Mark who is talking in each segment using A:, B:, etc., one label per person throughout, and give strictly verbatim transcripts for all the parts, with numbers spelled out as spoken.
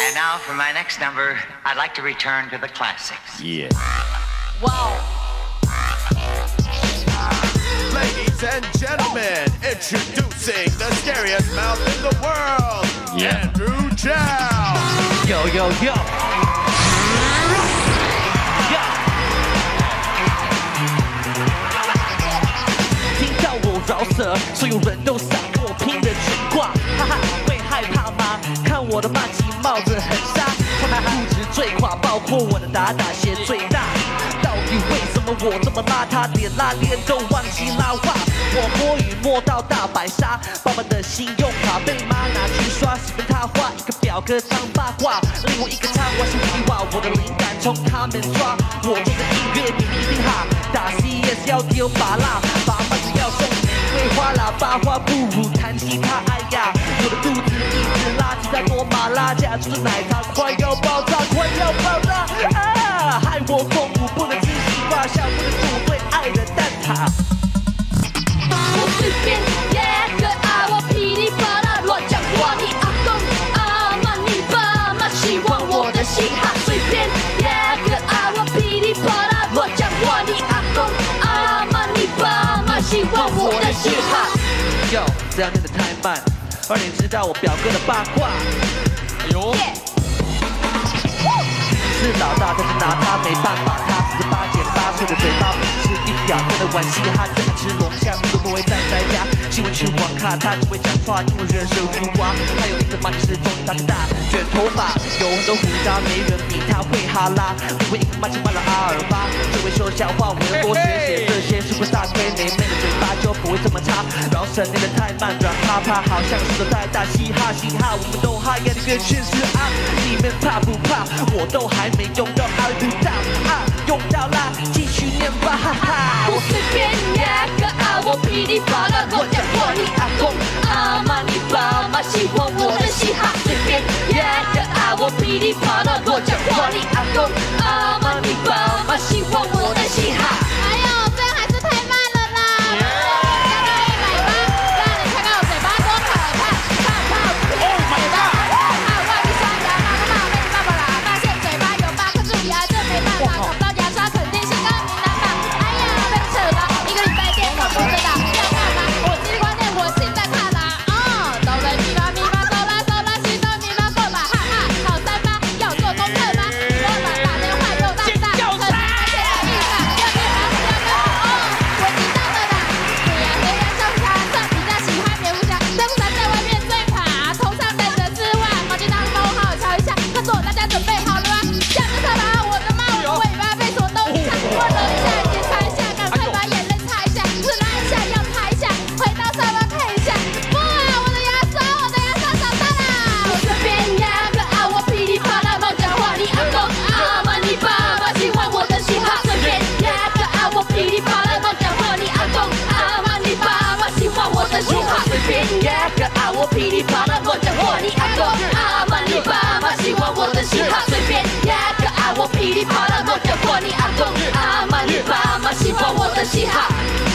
A: And now for my next number, I'd like to return to the classics.
B: Yeah.
C: Wow.
D: Ladies and gentlemen, introducing the scariest mouth in the world,
B: yeah.
D: Andrew Chow.
E: Yo, yo, yo. Yo. 听到我饶舌，所有人都想跟我拼的情况，哈哈，会害怕吗？看我的霸气帽子很杀，他们不止最垮，包括我的打打鞋最大。 到底为什么我这么邋遢，连拉链都忘记拉袜？我摸鱼摸到大白鲨，爸爸的信用卡被妈拿去刷，十分他画一个表哥唱八卦，另外一个插画是计划，我的灵感从他们抓。我做的音乐你们一定哈，打 C S 要丢拔蜡，爸妈只要送玫瑰花喇叭花，不如弹吉他。哎呀，我的肚子一直拉，鸡在多麻辣，加注的奶茶快要爆炸，快要爆炸啊！害我空腹不能吃西瓜，下不能是我最爱的蛋挞。
C: 我随便耶个啊，我噼里啪啦乱讲话，你阿公阿妈你爸妈喜欢我的嘻哈，随便耶个啊，我噼里啪啦乱讲话，你阿公阿妈你爸妈喜欢我的嘻哈。
E: 哟，这样念得太慢，二年知道我表哥的八卦。哎呦。 是老大，但是拿他没办法。他十八减八岁的嘴巴不只是一表哥的玩嘻哈，专门吃龙虾，都不会站在家。新闻去网看，他只会讲话，因为人手如瓜。还有一个马就是中大个大，卷头发，有很多胡渣，没人比他会哈拉。因为一个马就骂了阿尔巴，只会说笑话，我要多学学这些是不是大推妹妹的嘴巴就不会这么差。饶舌念得太慢，软趴趴，好像是个太大嘻哈嘻哈，我们都哈呀的歌确实啊，你们怕不怕？我都还。 没用到阿鲁大啊，用到啦，继续念吧哈哈。
C: 我随便耶个啊，我噼里啪啦我讲话，你阿公阿妈你爸妈喜欢我的嘻哈。随便耶个啊，我噼里啪啦我讲话，你阿公阿妈你爸妈喜欢我的嘻哈。哎呦，这样还是太慢了啦！加到一百八，让你看看我嘴巴多可怕，怕怕嘴巴，怕外面刷牙，骂骂被你爸爸啦，发现嘴巴。 牙这没办法，找不到牙刷肯定是高明难吧？哎呀，被扯了，一个礼拜天我不知道要干嘛。我今天观念我现在看啦，哦，哆来咪发咪发哆啦哆啦西哆咪发过吧，哈哈，考三吗？要做功课吗？我把打电话又大大，可是发现了一个要干嘛？要干嘛？哦，我知道了啦。对呀，虽然上山算比较喜欢蝙蝠侠，蝙蝠侠在外面最怕，头上戴着丝袜，毛巾拿帮我好好瞧一下，看错大家准备好了吗？下个车吧。 尾巴被锁东西上，我揉一下，检查一下，赶快把眼泪擦一下，是拉一下，要擦一下，回到沙发看一下。哇，我的牙刷，我的牙刷找到了！我随便压个啊，我噼里啪啦乱讲话，你阿公阿妈你爸妈喜欢我的嘻哈。随便压个啊，我噼里啪啦乱讲话，你阿公阿妈你爸妈喜欢我的嘻哈。随便压个啊，我噼里啪啦乱讲话，你阿公阿妈你爸妈喜欢我的嘻哈。随便压个啊，我噼里啪啦。 我讲过你阿公阿妈你爸妈喜欢我的嘻哈。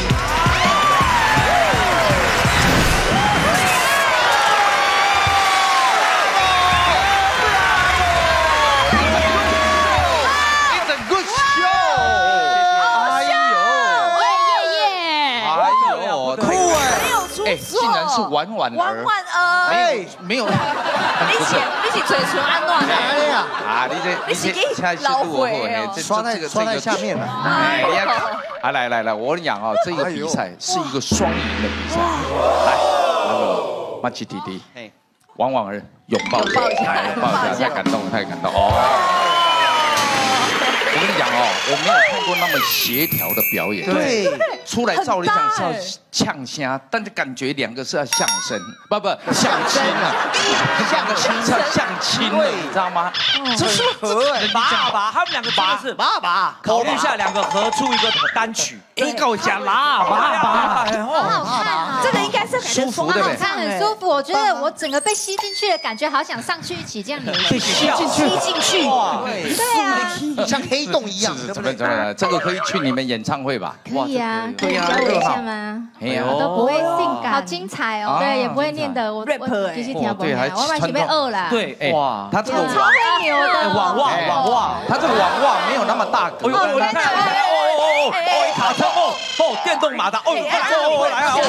F: It's a good show。
C: 哎呦，耶耶！
F: 哎呦，酷哎！
C: 没有出错，
F: 哎，竟然是婉婉儿。
C: 婉婉儿，
F: 没有没有。
C: 你写你写嘴唇安暖的。
F: 哎呀，啊，你这
C: 你这老鬼哦，
B: 刷在刷在下面了。
F: 哎呀，啊来来来，我跟你讲啊，这个比赛是一个双赢的比赛。来，那个马奇弟弟，婉婉儿拥抱一下，来拥抱一下，太感动了，太感动哦。 我跟你讲哦，我没有看过那么协调的表演。
B: 对，
F: 出来照理讲是要呛声，但是感觉两个是要相声，不不相亲啊，相亲是要相亲的，你知道吗？这是合哎，
E: 爸爸，他们两个真的是爸爸，考虑一下两个合出一个单曲，一个讲啦，爸爸，
C: 很好看啊，这个应该是
B: 这感觉
F: 舒服对不对？
G: 看很舒服，我觉得我整个被吸进去的感觉，好想上去一起这样游。
E: 被吸进去，
B: 吸进去，
H: 对
G: 对啊，
H: 像黑洞一样，
F: 怎么怎么这个可以去你们演唱会吧？
G: 可以啊，可以
F: 对啊
G: 教我一下吗？
F: 哎呀，
G: 都不会性感，好精彩哦。对，也不会念的，我
B: rap
G: 我继续听不
F: 对，还
G: 我完全被饿了。
E: 对，
F: 哎哇，他这个
G: 超会扭的，
E: 网网网网，
F: 他这个网网没有那么大个。
E: 哦呦，你看，哦哦哦哦，哦一卡车，哦哦电动马达，哦哦哦来啊，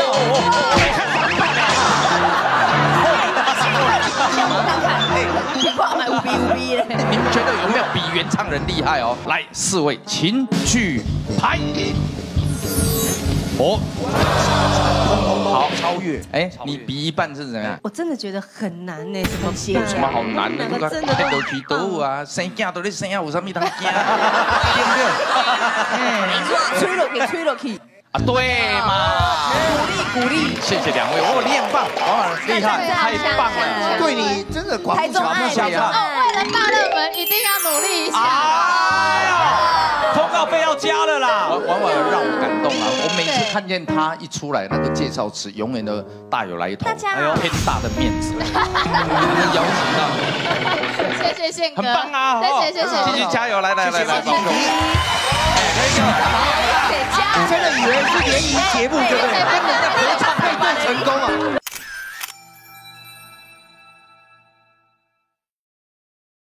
B: 你挂买五 B 五 B 嘞。
F: 你们觉得有没有比原唱人厉害哦？来，四位请举牌。哦，好，
H: 超越。
F: 哎，你比一半是怎么样？
B: 我真的觉得很难呢，怎么写？
F: 有什么好难的？
B: 两个真的
F: 太多去都啊，生囝都在生啊，有啥物通惊？对不对？
B: 吹落去，吹落去。
F: 啊，对嘛，
B: 鼓励鼓励，
F: 谢谢两位，哦，你很棒，王老师厉害，太棒了，
H: 对你真的广不强不强
G: 哦，为了大热门，一定要努力一下。
E: 哎呀，通告费要加了啦！
F: 王婉儿让我感动啊！我每次看见他一出来，那个介绍词永远都大有来头，
G: 大家
F: 哎呦，天大的面子，能邀请到，
G: 谢谢宪哥，
F: 很棒啊！
G: 谢谢谢谢，
F: 继续加油，来来来来，帮助。
H: 真的以为是联谊节目，对不对？合唱配对成功啊！